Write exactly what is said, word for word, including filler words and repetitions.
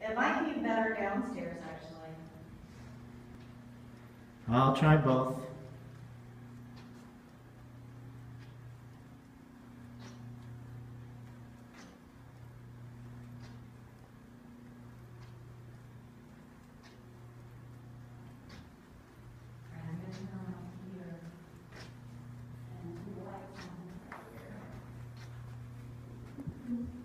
It might be better downstairs, actually. I'll try both. Alright, I'm gonna turn on here. And the lights on right here.